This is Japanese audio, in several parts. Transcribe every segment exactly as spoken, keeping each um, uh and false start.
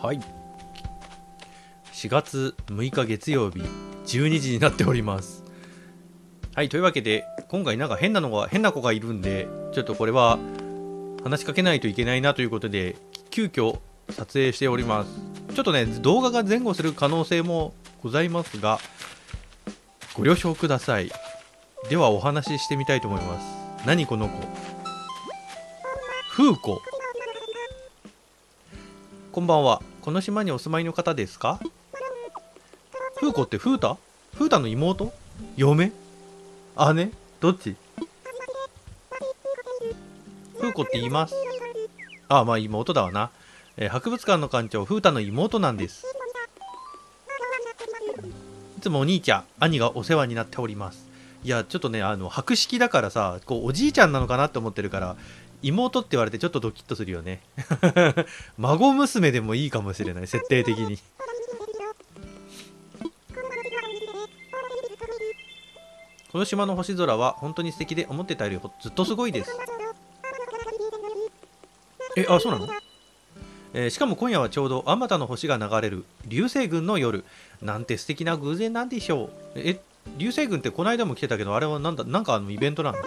はい。しがつむいか月曜日じゅうにじになっております。はい、というわけで今回なんか変なのが変な子がいるんで、ちょっとこれは話しかけないといけないなということで急遽撮影しております。ちょっとね動画が前後する可能性もございますがご了承ください。ではお話ししてみたいと思います。何この子、フーコ。こんばんは。この島にお住まいの方ですか？フーコってフータ？フータの妹？嫁？姉？どっち？フーコって言います。ああ、まあ妹だわな。えー、博物館の館長フータの妹なんです。いつもお兄ちゃん兄がお世話になっております。いやちょっとね、あの博識だからさ、こうおじいちゃんなのかなって思ってるから妹って言われてちょっとドキッとするよね。孫娘でもいいかもしれない、設定的に。この島の星空は本当に素敵で、思ってたよりずっとすごいです。え、あ、そうなの？えー、しかも今夜はちょうどあまたの星が流れる流星群の夜。なんて素敵な偶然なんでしょう。え、流星群ってこの間も来てたけど、あれはなんだ、なんかあのイベントなの？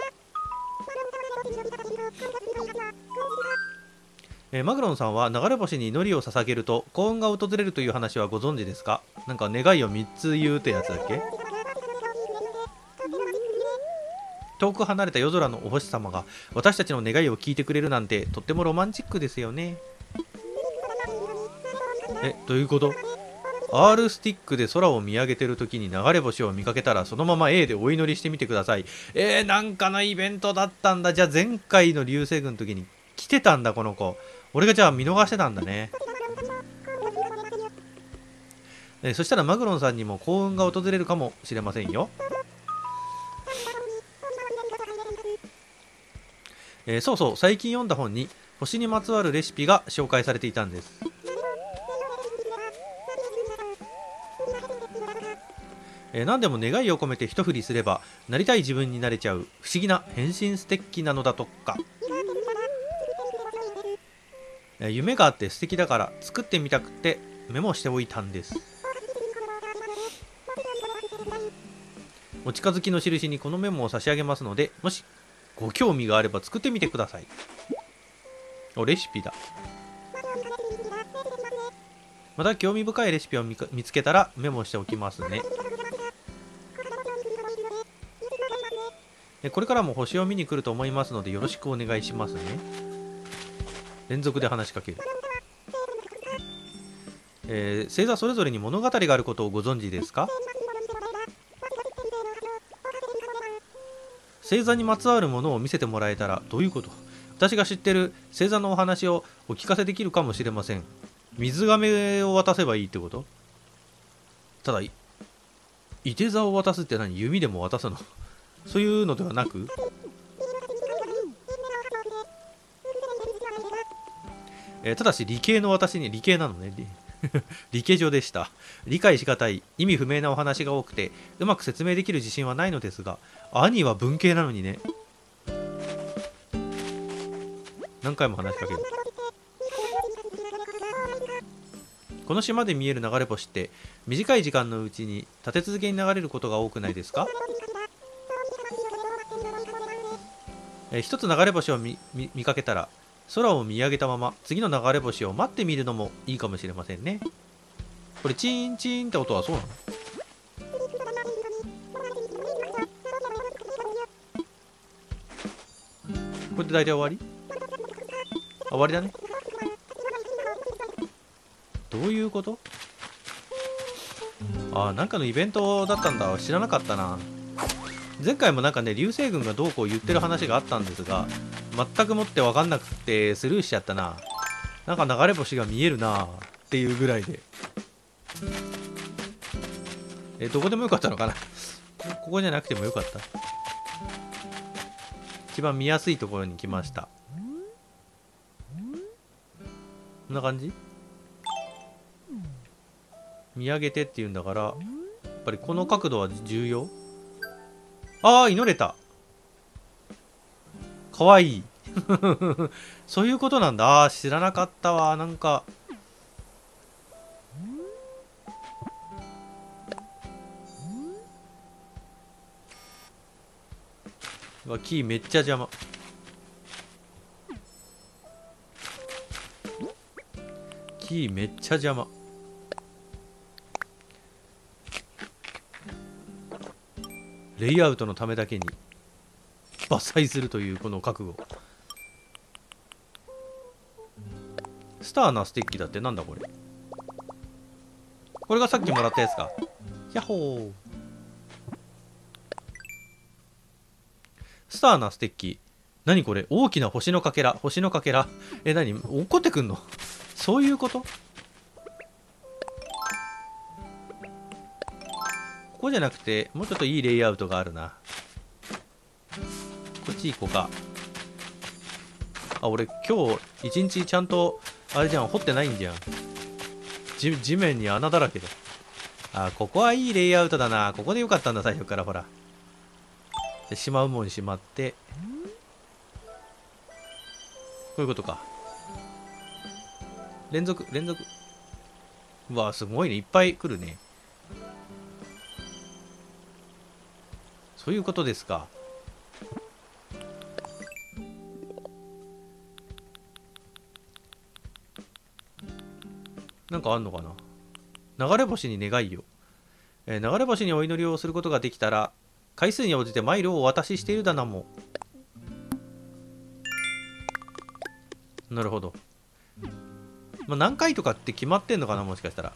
えー、マグロンさんは流れ星に祈りを捧げると幸運が訪れるという話はご存知ですか？なんか願いをみっつ言うってやつだっけ？遠く離れた夜空のお星様が私たちの願いを聞いてくれるなんてとってもロマンチックですよね。え、どういうこと？ R スティックで空を見上げてる時に流れ星を見かけたらそのまま A でお祈りしてみてください。えー、なんかのイベントだったんだ。じゃあ前回の流星群の時に来てたんだこの子。俺がじゃあ見逃してたんだね。えー、そしたらマグロンさんにも幸運が訪れるかもしれませんよ。えー、そうそう、最近読んだ本に星にまつわるレシピが紹介されていたんです。えー、何でも願いを込めて一振りすればなりたい自分になれちゃう不思議な変身ステッキなのだとか。えー、夢があって素敵だから作ってみたくてメモしておいたんです。お近づきの印にこのメモを差し上げますので、もしご興味があれば作ってみてください。お、レシピだ。また興味深いレシピを 見, 見つけたらメモしておきますね。これからも星を見に来ると思いますのでよろしくお願いしますね。連続で話しかける。えー、星座それぞれに物語があることをご存知ですか？星座にまつわるものを見せてもらえたらどういうこと？私が知ってる星座のお話をお聞かせできるかもしれません。水亀を渡せばいいってこと？ただ、いて座を渡すって何？弓でも渡すの？そういうのではなく、えー、ただし理系の私に理系なのね。理系上でした。理解しがたい意味不明なお話が多くてうまく説明できる自信はないのですが、兄は文系なのにね。何回も話しかける。この島で見える流れ星って短い時間のうちに立て続けに流れることが多くないですか？えー、一つ流れ星を 見, 見, 見かけたら空を見上げたまま次の流れ星を待ってみるのもいいかもしれませんね。これチーンチーンって音はそうなの？これで大体終わり？あ、終わりだね。どういうこと？あ、なんかのイベントだったんだ。知らなかったな。前回もなんかね流星群がどうこう言ってる話があったんですが全くもって分かんなくてスルーしちゃったな。なんか流れ星が見えるなっていうぐらいで、えどこでもよかったのかな。ここじゃなくてもよかった。一番見やすいところに来ました。こんな感じ？見上げてっていうんだからやっぱりこの角度は重要。ああ、祈れた。かわいい。そういうことなんだ。ああ、知らなかったわ。なんかうわ、キーめっちゃ邪魔。キーめっちゃ邪魔。レイアウトのためだけに伐採するというこの覚悟。スターなステッキだって。なんだこれ。これがさっきもらったやつか。ヤッホー。スターなステッキ。何これ。大きな星のかけら。星のかけら。え、何落っこってくんの？そういうこと？ここじゃなくてもうちょっといいレイアウトがあるな。こっち行こうか。あ、俺今日一日ちゃんとあれじゃん、掘ってないんじゃん。地, 地面に穴だらけで。あ、ここはいいレイアウトだな。ここでよかったんだ、最初から。ほらで、しまうもんしまって、こういうことか。連続連続。うわ、すごいね。いっぱい来るね。そういうことですか。なんかあんのかな。流れ星に願いよ。えー、流れ星にお祈りをすることができたら回数に応じてマイルをお渡ししているだなも。なるほど。まあ、何回とかって決まってんのかな、もしかしたら。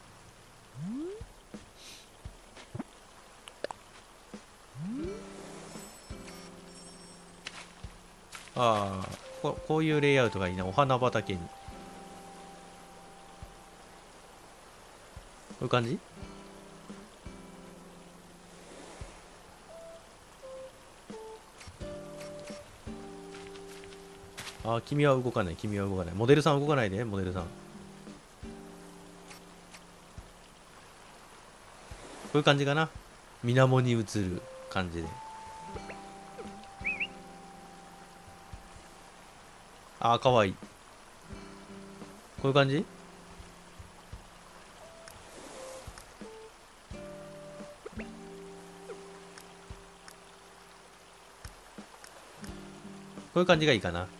ああ、こ, こういうレイアウトがいいな。お花畑に。こういう感じ。ああ、君は動かない。君は動かない。モデルさん動かないで、モデルさん。こういう感じかな。水面に映る感じで。ああ、かわいい。こういう感じ。こういう感じがいいかな。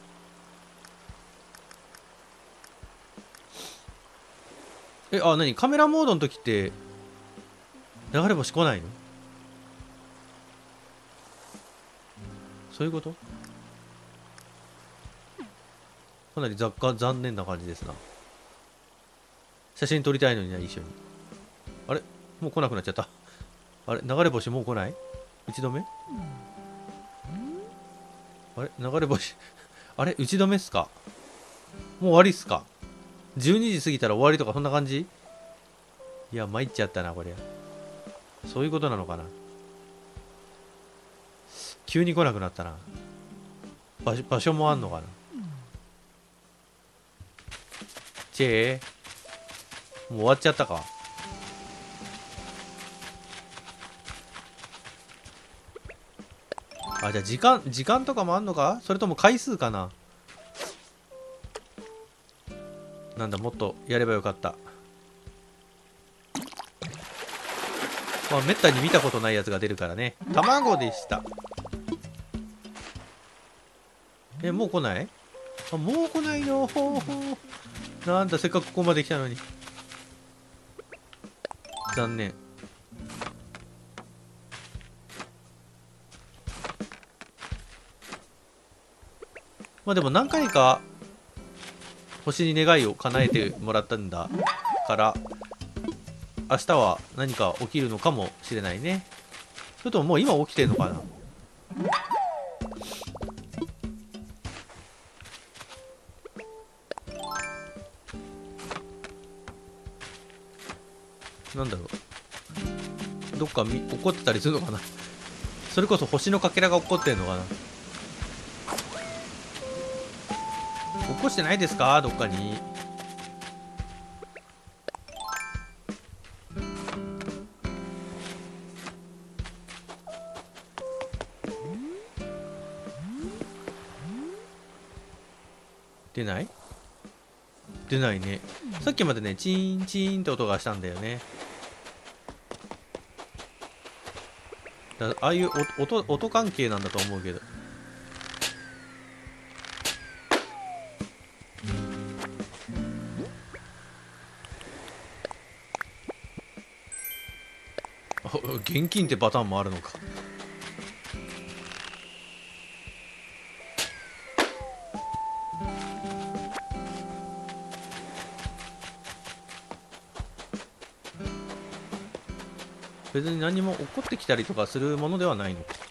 え、あ、なにカメラモードの時って流れ星来ないの？そういうこと？かなり雑貨残念な感じですな。写真撮りたいのにな、一緒に。あれもう来なくなっちゃった。あれ流れ星もう来ない？打ち止め？あれ流れ星あれ打ち止めっすか？もう終わりっすか？じゅうにじ過ぎたら終わりとかそんな感じ？いや参っちゃったなこれ。そういうことなのかな。急に来なくなったな。場所、場所もあんのかな。チェーもう終わっちゃったか。あ、じゃあ時間時間とかもあんのか？それとも回数かな。なんだ、もっとやればよかった。まあ、めったに見たことないやつが出るからね。卵でした。え、もう来ない？あ、もう来ないの？ほうほう。なんだ、せっかくここまで来たのに。残念。まあでも何回か星に願いを叶えてもらったんだから明日は何か起きるのかもしれないね。それとももう今起きてるのかな。なんだろう、どっかみ怒ってたりするのかな。それこそ星のかけらが怒ってるのかな。起こしてないですか、どっかに。出ない？出ないね。さっきまでね、チーンチーンって音がしたんだよね。 だああいう音音関係なんだと思うけど。現金ってパターンもあるのか。別に何も起こってきたりとかするものではないのか。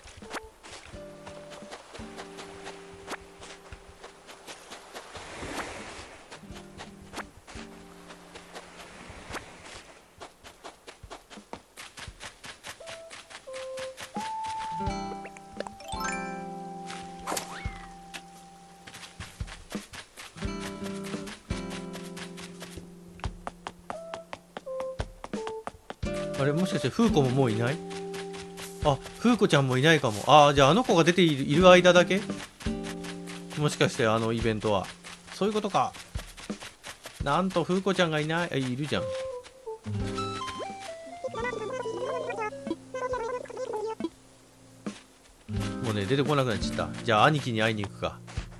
あれもしかしてフーコももういない？あ、フーコちゃんもいないかも。ああ、じゃああの子が出ている、いる間だけもしかしてあのイベントは。そういうことか。なんとフーコちゃんがいない。あ、いるじゃん。もうね、出てこなくなっちゃった。じゃあ兄貴に会いに行くか。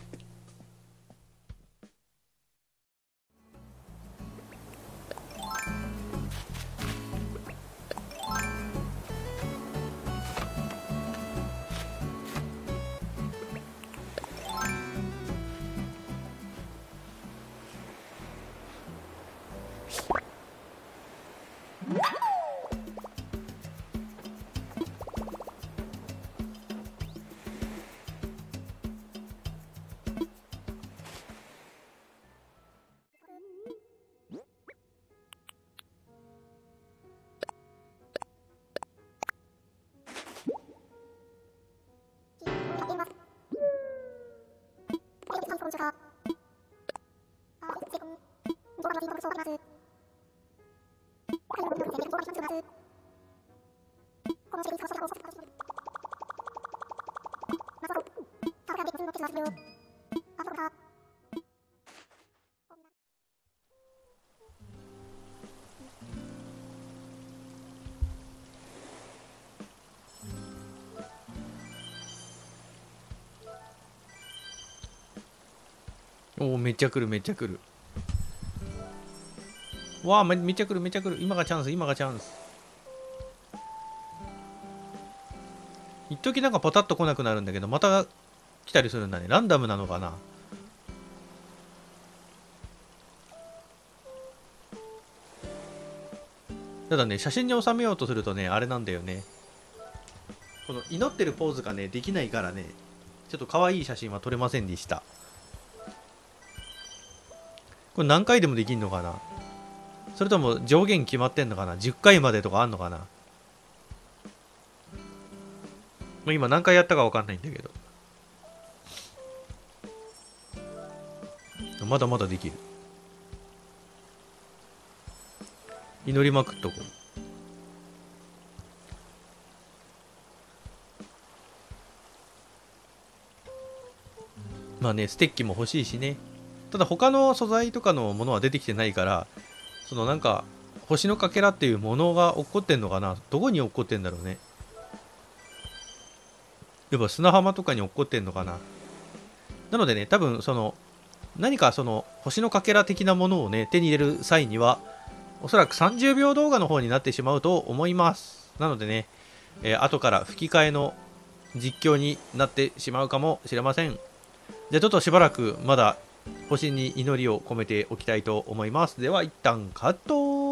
おお、めっちゃ来るめっちゃ来る。わあ、めめっちゃ来るめっちゃ来る。今がチャンス今がチャンス。一時なんかポタッと来なくなるんだけど、また来たりするんだね。ランダムなのかな。ただね、写真に収めようとするとね、あれなんだよね。この祈ってるポーズがね、できないからね、ちょっと可愛い写真は撮れませんでした。これ何回でもできんのかな。それとも上限決まってんのかな。じゅっかいまでとかあんのかな。もう今何回やったか分かんないんだけど、まだまだできる。祈りまくっとこう。まあね、ステッキも欲しいしね。ただ他の素材とかのものは出てきてないから、そのなんか星のかけらっていうものが起こってんのかな。どこに起こってんだろうね。やっぱ砂浜とかに起こってんのかな。なのでね、多分その何かその星のかけら的なものをね、手に入れる際にはおそらくさんじゅうびょう動画の方になってしまうと思います。なのでね、えー、後から吹き替えの実況になってしまうかもしれません。じゃあちょっとしばらくまだ星に祈りを込めておきたいと思います。では一旦カット。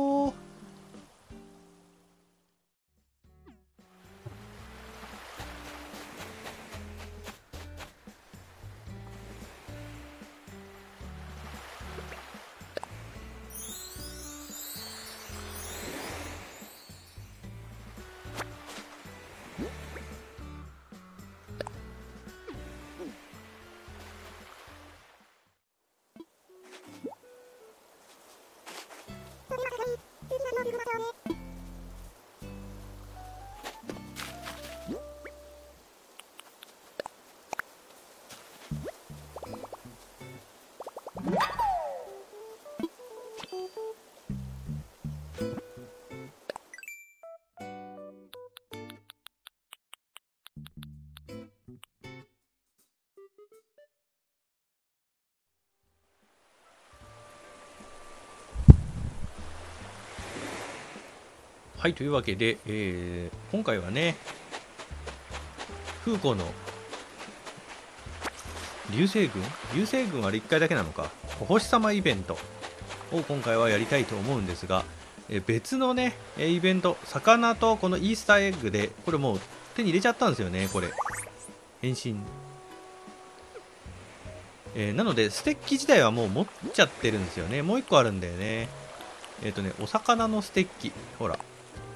はい、というわけで、えー、今回はね、風子の流星群流星群あれいっかいだけなのか、お星様イベントを今回はやりたいと思うんですが、え別のね、イベント、魚とこのイースターエッグで、これもう手に入れちゃったんですよね、これ。変身。えー、なので、ステッキ自体はもう持っちゃってるんですよね。もういっこあるんだよね。えっ、ー、とね、お魚のステッキ。ほら。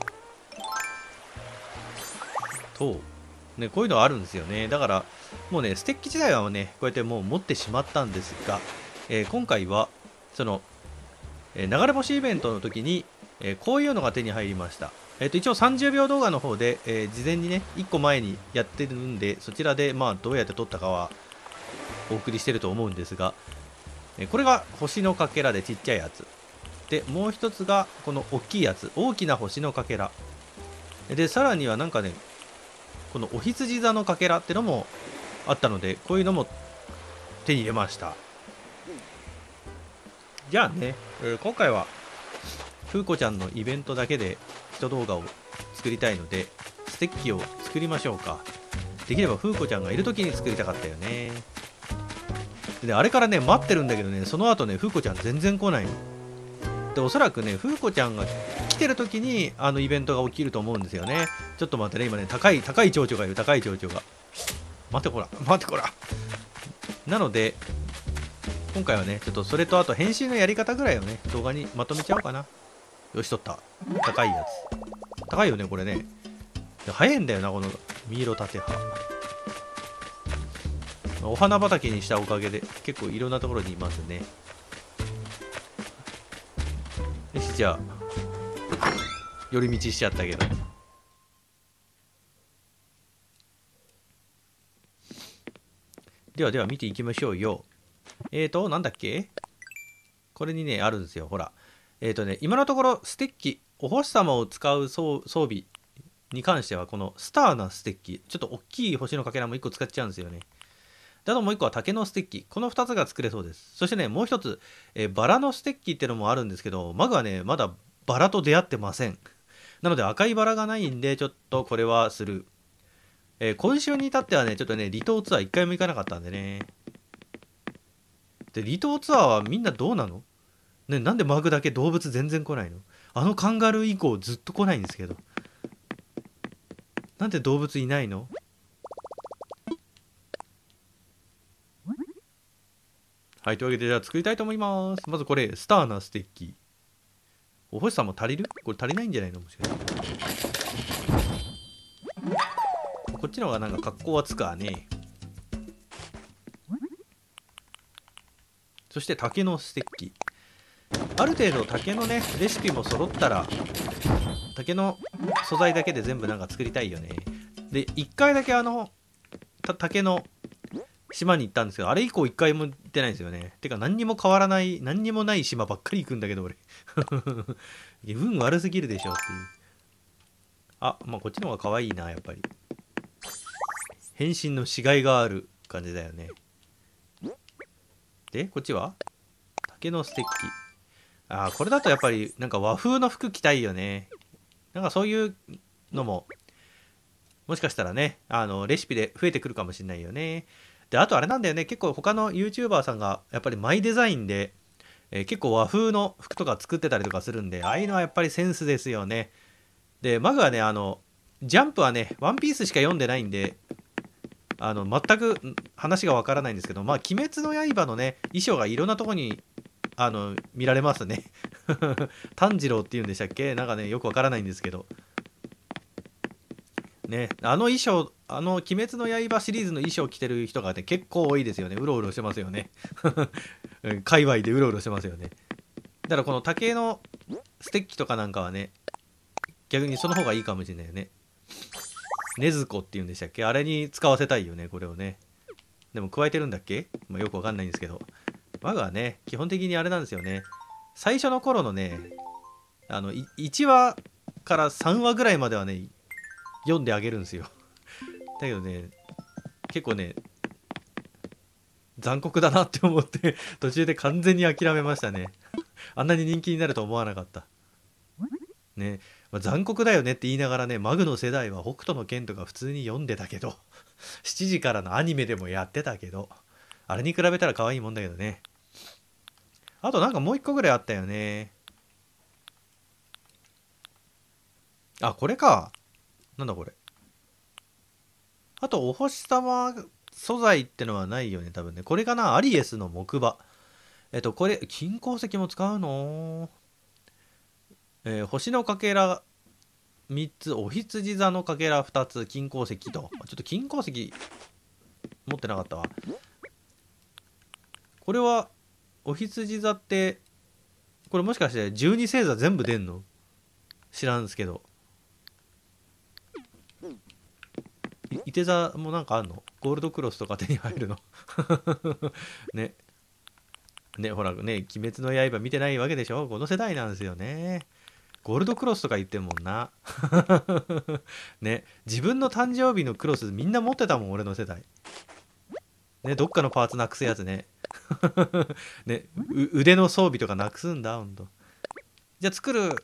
と、ね、こういうのあるんですよね。だから、もうね、ステッキ自体はね、こうやってもう持ってしまったんですが、えー、今回は、その、えー、流れ星イベントの時に、えー、こういうのが手に入りました。えっ、と、一応さんじゅうびょう動画の方で、えー、事前にね、いっこまえにやってるんで、そちらで、まあ、どうやって撮ったかは、お送りしてると思うんですが、えー、これが星のかけらでちっちゃいやつ。で、もう一つが、この大きいやつ。大きな星のかけら。で、さらにはなんかね、このお羊座のかけらってのもあったので、こういうのも手に入れました。じゃあね、えー、今回は風子ちゃんのイベントだけで一動画を作りたいので、ステッキを作りましょうか。できれば風子ちゃんがいる時に作りたかったよね。で、あれからね、待ってるんだけどね、その後ね、風子ちゃん全然来ないの。で、おそらくね、風子ちゃんが来てる時にあのイベントが起きると思うんですよね。ちょっと待ってね、今ね、高い、高い蝶々がいる、高い蝶々が。待ってこら、待ってこら。なので、今回はね、ちょっとそれとあと編集のやり方ぐらいをね、動画にまとめちゃおうかな。よし、撮った。高いやつ。高いよね、これね。早いんだよな、このミイロ縦葉。お花畑にしたおかげで、結構いろんなところにいますね。よし、じゃあ、寄り道しちゃったけど。ではでは見ていきましょうよ。えーと、なんだっけ？これにね、あるんですよ、ほら。えーとね、今のところ、ステッキ、お星様を使う装備に関しては、このスターなステッキ、ちょっと大きい星のかけらもいっこ使っちゃうんですよね。あともういっこは竹のステッキ。このふたつが作れそうです。そしてね、もうひとつ、えー、バラのステッキってのもあるんですけど、マグはね、まだバラと出会ってません。なので赤いバラがないんで、ちょっとこれはする。えー、今週に至ってはね、ちょっとね、離島ツアーいっかいも行かなかったんでね。で、離島ツアーはみんなどうなの？ね、なんでマグだけ動物全然来ないの？あのカンガルー以降ずっと来ないんですけど。なんで動物いないの？はい、というわけでじゃあ作りたいと思います。まずこれ、スターなステッキ。お星さんも足りる？これ足りないんじゃないの？もしかして。こっちの方がなんか格好はつくわね。そして竹のステッキ。ある程度竹のね、レシピも揃ったら、竹の素材だけで全部なんか作りたいよね。で、いっかいだけあの、竹の島に行ったんですけど、あれ以降いっかいも行ってないんですよね。てか何にも変わらない、何にもない島ばっかり行くんだけど俺。運悪すぎるでしょっていう。あ、まあこっちの方が可愛いな、やっぱり。変身のしがいがある感じだよね。で、こっちは竹のステッキ。ああ、これだとやっぱりなんか和風の服着たいよね。なんかそういうのも、もしかしたらね、あの、レシピで増えてくるかもしれないよね。で、あとあれなんだよね、結構他の YouTuber さんがやっぱりマイデザインで、えー、結構和風の服とか作ってたりとかするんで、ああいうのはやっぱりセンスですよね。で、マグはね、あの、ジャンプはね、ワンピースしか読んでないんで、あの、全く話がわからないんですけど、まあ、鬼滅の刃のね、衣装がいろんなとこに、あの、見られますね。炭治郎っていうんでしたっけ？なんかね、よくわからないんですけど。ね、あの衣装、あの「鬼滅の刃」シリーズの衣装を着てる人がね結構多いですよね。うろうろしてますよね。界隈でうろうろしてますよね。だからこの竹のステッキとかなんかはね、逆にその方がいいかもしれないよね。禰豆子っていうんでしたっけ？あれに使わせたいよね、これをね。でも加えてるんだっけ？まあ、よくわかんないんですけど、マグはね基本的にあれなんですよね。最初の頃のね、あのいちわからさんわぐらいまではね読んであげるんですよ。だけどね、結構ね、残酷だなって思って途中で完全に諦めましたね。あんなに人気になると思わなかった。ね、 まあ、残酷だよねって言いながらね、マグの世代は北斗の拳とか普通に読んでたけどしちじからのアニメでもやってたけど、あれに比べたら可愛いもんだけどね。あとなんかもう一個ぐらいあったよね。あ、これか。なんだこれ。あとお星様素材ってのはないよね、多分ね。これかな、アリエスの木馬。えっと、これ、金鉱石も使うの？えー、星のかけらみっつ、お羊座のかけらふたつ、金鉱石と。ちょっと金鉱石持ってなかったわ。これは、お羊座って、これもしかしてじゅうに星座全部出んの？知らんすけど。い、いて座もなんかあんの？ゴールドクロスとか手に入るの？ね。ね、ほらね、鬼滅の刃見てないわけでしょ？この世代なんですよね。ゴールドクロスとか言ってんもんな。ね、自分の誕生日のクロスみんな持ってたもん、俺の世代。ね、どっかのパーツなくすやつね。ね、腕の装備とかなくすんだ、ほんと。じゃあ作る。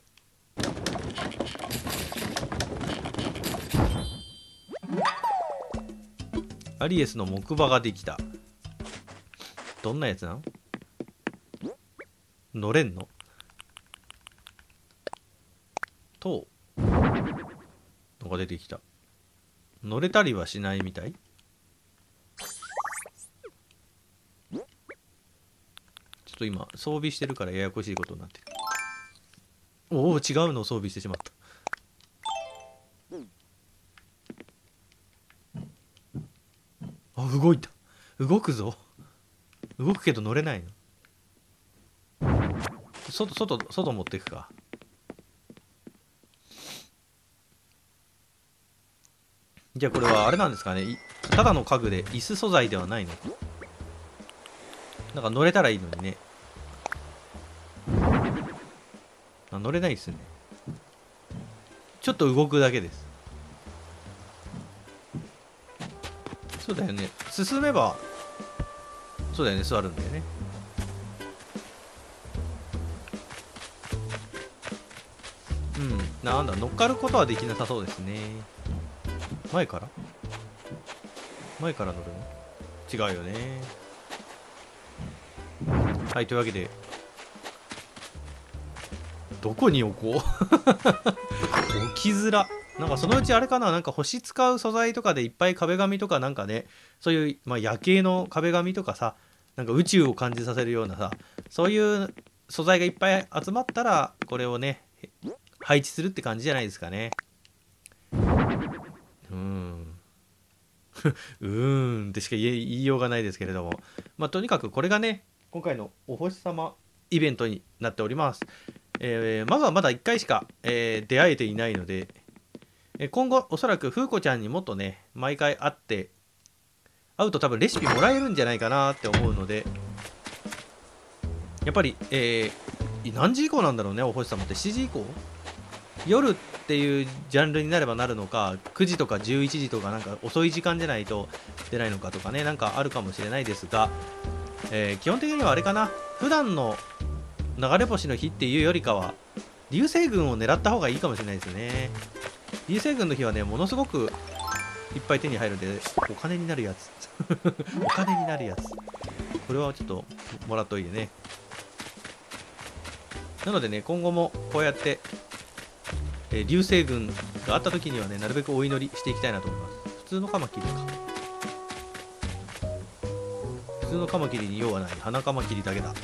アリエスの木馬ができた。どんなやつなの？乗れんの？とのが出てきた。乗れたりはしないみたい。ちょっと今装備してるからややこしいことになってる。おお、違うのを装備してしまった。あ、動いた。動くぞ。動くけど乗れないの。外外外持っていくか。じゃあこれはあれなんですかね。ただの家具で椅子素材ではないのか。なんか乗れたらいいのにね。あ、乗れないっすね。ちょっと動くだけです。そうだよね。進めばそうだよね、座るんだよね。うん、なんだ、乗っかることはできなさそうですね。前から前から乗るの？違うよね。はい、というわけで、どこに置こう？置きづら。なんかそのうちあれかな、なんか星使う素材とかでいっぱい壁紙とかなんかね、そういう、まあ、夜景の壁紙とかさ、なんか宇宙を感じさせるようなさ、そういう素材がいっぱい集まったら、これをね、配置するって感じじゃないですかね。うーん。うーんってしか言い、言いようがないですけれども。まあ、とにかくこれがね、今回のお星様イベントになっております。えー、まずはまだいっかいしか、えー出会えていないので、今後おそらく風子ちゃんにもっとね毎回会って会うと多分レシピもらえるんじゃないかなって思うので、やっぱり、えー、何時以降なんだろうね、お星様ってしちじ以降、夜っていうジャンルになればなるのか、くじとかじゅういちじとかなんか遅い時間じゃないと出ないのかとかね、なんかあるかもしれないですが、えー基本的にはあれかな、普段の流れ星の日っていうよりかは流星群を狙った方がいいかもしれないですね。流星群の日はね、ものすごくいっぱい手に入るんで、お金になるやつ。お金になるやつ。これはちょっともらっといてね。なのでね、今後もこうやって、えー流星群があった時にはね、なるべくお祈りしていきたいなと思います。普通のカマキリか。普通のカマキリに用はない。花カマキリだけだ。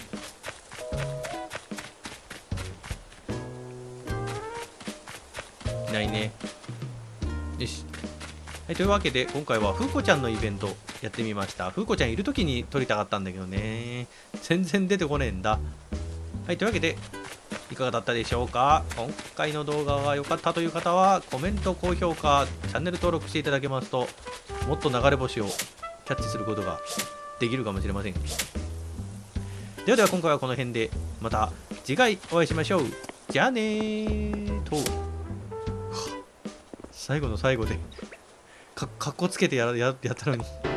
いないね。よし。はい、というわけで今回は風子ちゃんのイベントやってみました。風子ちゃんいる時に撮りたかったんだけどね、全然出てこねえんだ。はい、というわけでいかがだったでしょうか。今回の動画が良かったという方はコメント、高評価、チャンネル登録していただけますと、もっと流れ星をキャッチすることができるかもしれません。ではでは今回はこの辺で、また次回お会いしましょう。じゃあねーと。最後の最後でかかっこつけてやややったのに